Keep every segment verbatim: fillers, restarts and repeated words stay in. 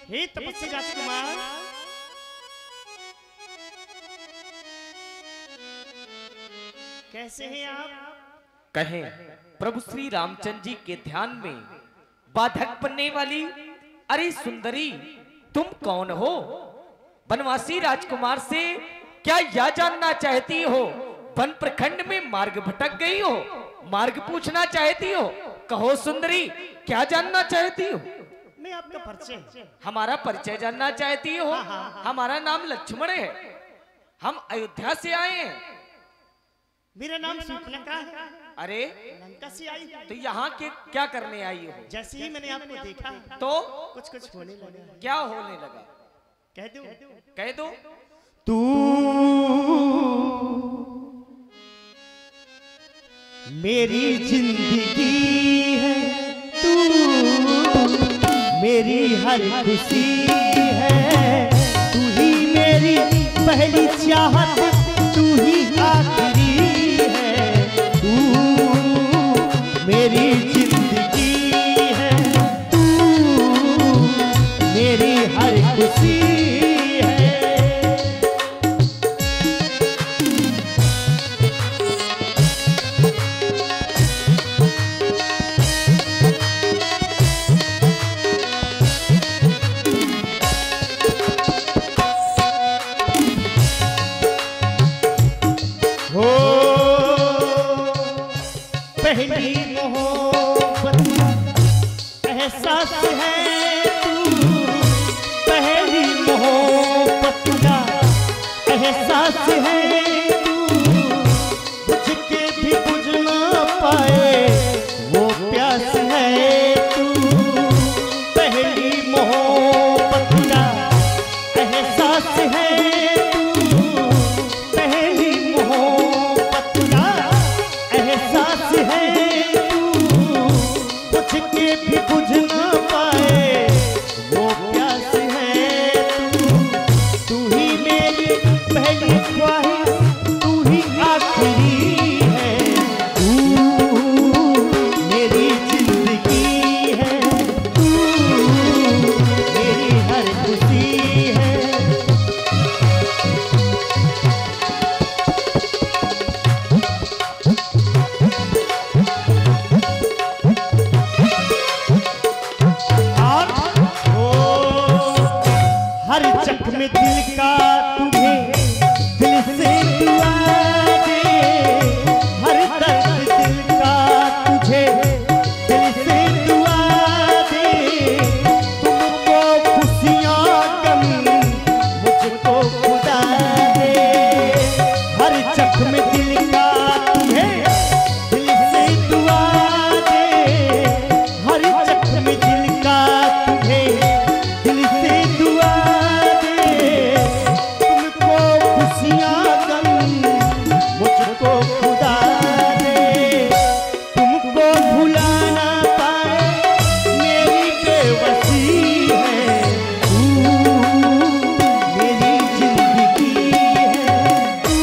हे तपस्वी राजकुमार, कैसे हैं आप? कहें प्रभु श्री रामचंद्र जी के ध्यान में बाधक बनने वाली अरे सुंदरी, तुम कौन हो? बनवासी राजकुमार से क्या यह जानना चाहती हो? वन प्रखंड में मार्ग भटक गई हो, मार्ग पूछना चाहती हो? कहो सुंदरी, क्या जानना चाहती हो? मैं आपका परिचय, हमारा परिचय जानना चाहती हो? हाँ, हाँ, हाँ। हमारा नाम लक्ष्मण है, हम अयोध्या से आए हैं। मेरा नाम सूर्पनखा है। अरे लंका से आई है। तो यहाँ के क्या करने आई हो? जैसे ही मैंने आपको देखा तो कुछ कुछ होने लगा। क्या होने लगा? कह दूं? कह दो। तू मेरी जिंदगी है, तू मेरी हर खुशी है, तू ही मेरी पहली चाहत, तू ही आखिरी है, तू मेरी जिंदगी है, तू मेरी हर खुशी है। हो पहली मोहब्बत एहसास है, तू पहली मोहब्बत का एहसास है, तू बुझ के भी बुझ ना पाए वो प्यास है, तू पहली मोहब्बत का एहसास है, तू पहली मोहब्बत का एहसास है, तू बुझ के भी बुझ ना पाए वो प्यास है, तू तू ही मेरी पहली ख्वाहिश, तू ही आखिरी है, तू मेरी जिंदगी है, तू मेरी हर खुशी है। और ओ हर जख्म दिल का तुम्हें दिल से दुआ दे, हर दर्द दिल का तुझे दिल से दुआ दे, तुमको खुशियाँ गम मुझको खुदा दे, हर जख्म दिल का तुम्हें दिल से दुआ दे, हर जख्म दिल का तुम्हें दिल से दुआ दे, तुमको खुशियाँ गम मुझको खुदा दे, तुमको भुला ना पाए मेरी बेबसी है, तू मेरी जिंदगी है,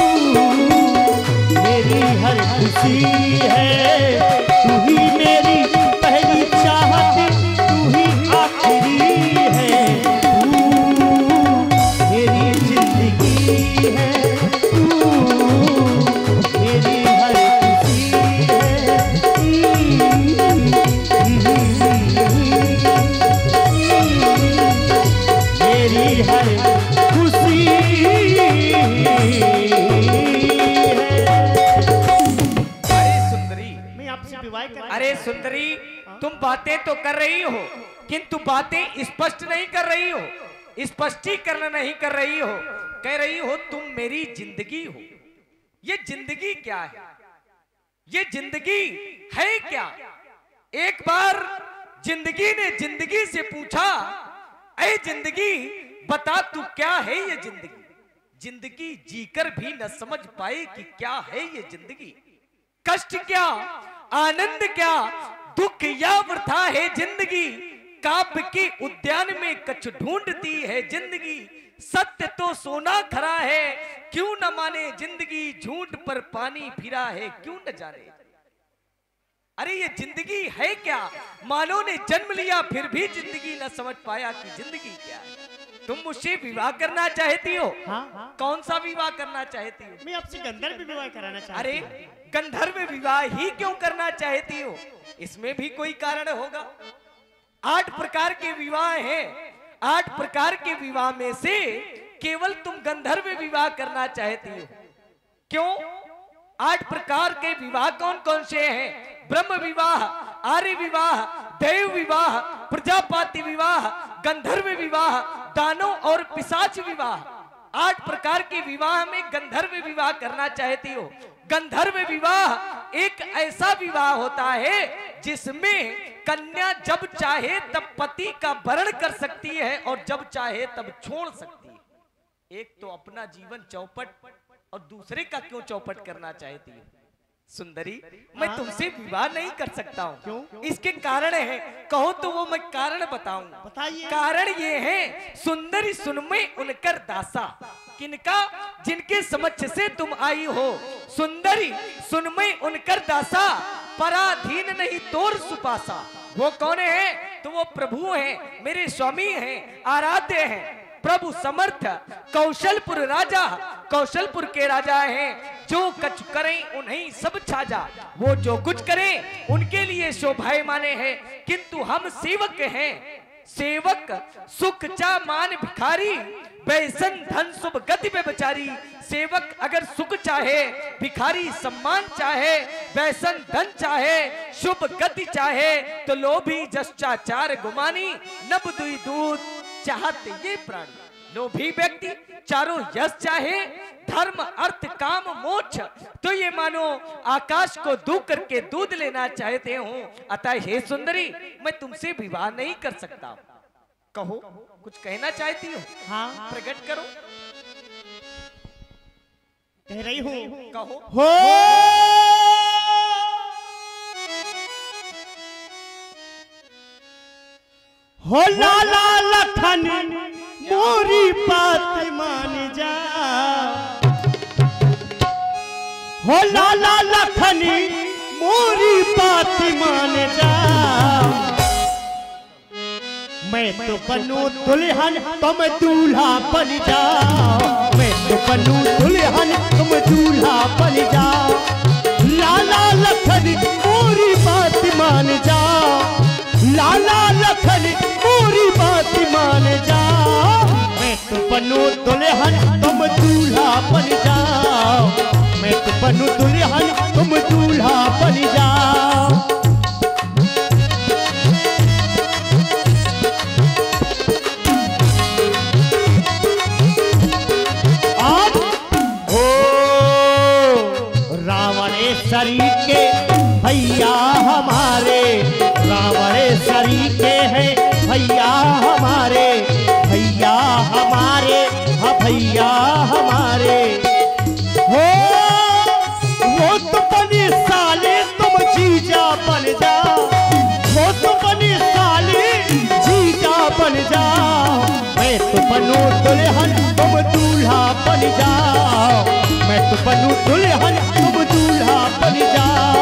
तू मेरी हर खुशी है, तू ही मेरी पहली चाहत, तू ही आखिरी है, तू मेरी जिंदगी है, तू मेरी हर खुशी है, मेरी हर खुशी अरे सुंदरी, मैं आपसे विवाह कर अरे सुंदरी, तुम बातें तो कर रही हो किंतु बातें स्पष्ट नहीं कर रही हो, स्पष्टीकरण नहीं कर रही हो। कह रही हो तुम मेरी जिंदगी हो। ये जिंदगी क्या है? ये जिंदगी है क्या? एक बार जिंदगी ने जिंदगी से पूछा, ऐ जिंदगी बता तू क्या है ये जिंदगी? जिंदगी जीकर भी न समझ पाए कि क्या है ये जिंदगी। कष्ट क्या, आनंद क्या, दुख या वृथा है जिंदगी। काव्य के उद्यान में कछ ढूंढती है जिंदगी। सत्य तो सोना खरा है, क्यों न माने जिंदगी। झूठ पर पानी फिरा है, क्यों न जाने। अरे ये जिंदगी है क्या? मानव ने जन्म लिया फिर भी जिंदगी न समझ पाया कि जिंदगी क्या है। तुम मुझसे विवाह करना चाहती हो? हाँ, हाँ। कौन सा विवाह करना चाहती हो? मैं आपसे गंधर्व विवाह कराना चाहती अरे हूँ। गंधर्व विवाह ही क्यों करना चाहती हो? इसमें भी कोई कारण होगा। आठ प्रकार के विवाह हैं। आठ प्रकार के विवाह में से केवल तुम गंधर्व विवाह करना चाहती हो। क्यों? आठ प्रकार के विवाह कौन कौन से हैं? ब्रह्म विवाह, आर्य विवाह, देव विवाह, प्रजापति विवाह, गंधर्व विवाह, दानव और पिशाच विवाह। आठ प्रकार के विवाह में गंधर्व विवाह करना चाहती हो। गंधर्व विवाह एक ऐसा विवाह होता है जिसमें कन्या जब चाहे तब पति का वरण कर सकती है और जब चाहे तब छोड़ सकती है। एक तो अपना जीवन चौपट और दूसरे का क्यों चौपट करना चाहती है? सुंदरी, मैं तुमसे विवाह नहीं कर सकता हूँ। क्यों? इसके कारण है, कहो तो वो मैं कारण बताऊं। बताइए। कारण ये है, सुंदरी सुनमे उनकर दासा। किनका? जिनके समक्ष से तुम आई हो। सुंदरी सुनमे उनकर दासा, पराधीन नहीं तोर सुपासा। वो कौन है? तो वो प्रभु हैं, मेरे स्वामी हैं, आराध्य हैं, प्रभु समर्थ, कौशलपुर राजा। कौशलपुर के राजा हैं, जो कछ करें उन्हें सब छाजा। वो जो कुछ करें उनके लिए शोभाए माने हैं, किंतु हम सेवक हैं। सेवक सुख चा मान भिखारी, वैसन धन शुभ गति पे बचारी। सेवक अगर सुख चाहे, भिखारी सम्मान चाहे, वैसन धन चाहे, शुभ गति चाहे, तो लोभी जश्चाचार गुमानी, नब दुई दूध चाहते ये प्राणी। लोभी व्यक्ति चारों यश चाहे, धर्म अर्थ काम मोक्ष, तो ये मानो आकाश को दूध करके दूध लेना चाहते हूँ। अतः हे सुंदरी, मैं तुमसे विवाह नहीं कर सकता। कहो, कुछ कहना चाहती हो? हाँ, प्रकट करो। कह रही हूँ। कहो। हो हो लाला लखन मोरी बात मान जा। हो लाला लखन मोरी बात मान जा। मैं तो बनूं दुल्हन तुम दूल्हा बन जाओ। मैं तो बनूं दुल्हन तुम दूल्हा बन जाओ। लाला लखन मोरी बात मान जाओ। लाला लखन मोरी बात मान जाओ। मैं तो बनूं दुल्हन तुम दूल्हा बन जाओ। मैं तो बनूं दुल्हन तुम दूल्हा बन जाओ। रावणेश्वरी के भैया हमारे, रावणेश्वरी के हैं भैया हमारे, भैया हमारे, हाँ भैया हमारे। हो वो तो बनी साले तुम जीजा बन जाओ। वो तो बनी साले जीजा बन जाओ। मैं तो बनूं दुल्हन तुम दूल्हा बन जाओ। मैं तो बनूं दुल्हन तुम दूल्हा बन जाओ।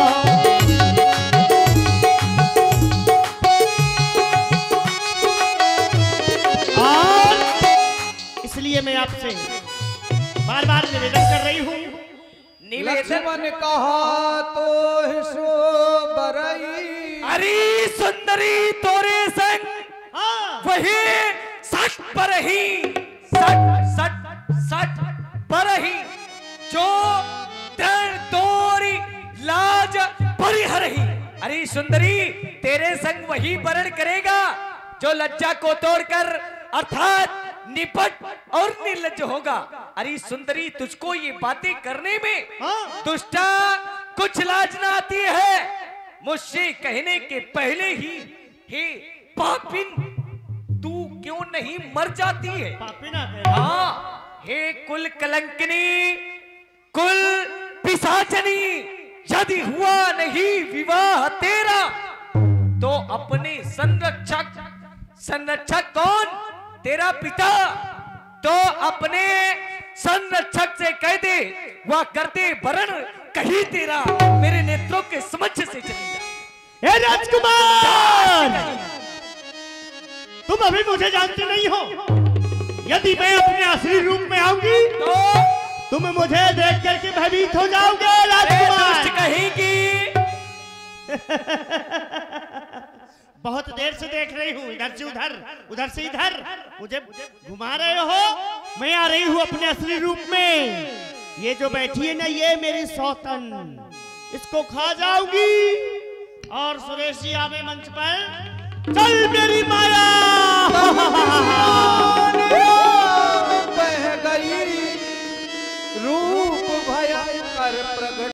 और इसलिए मैं आपसे बार बार निवेदन कर रही हूँ। निवेदन कहा तो बरई। अरे सुंदरी तोरे संग हाँ। वही सट पर ही, सट सट सट पर ही, जो डर तोरी लाज परिहर ही। अरे सुंदरी, तेरे संग वही वरण करेगा जो लज्जा को तोड़कर अर्थात निपट और निर्लज्ज होगा। अरे सुंदरी, तुझको ये बातें करने में हाँ। दुष्टा कुछ लाज ना आती है। मुझसे कहने के पहले ही हे पापिन, तू क्यों नहीं मर जाती है? पापी ना कहे। हाँ, हे कुल कलंकिनी, कुल पिशाचनी, यदि हुआ नहीं विवाह तेरा, तो अपने संरक्षक, संरक्षक कौन? तेरा पिता, तो अपने संरक्षक से कह दे वह करते वरण कहीं तेरा मेरे नेत्रों के समक्ष से चली जा। ए राजकुमार, तुम अभी मुझे जानते नहीं हो। यदि मैं अपने असली रूप में आऊंगी तो तुम मुझे देख करके भयभीत हो जाओगे राजकुमार। कहेगी बहुत देर से देख रही हूँ, इधर से उधर उधर से इधर मुझे घुमा रहे हो। मैं आ रही हूँ अपने असली रूप में। ये जो बैठी है ना, ये मेरी सौतन, इसको खा जाऊंगी। और सुरेशी आवे मंच पर। चल मेरी माया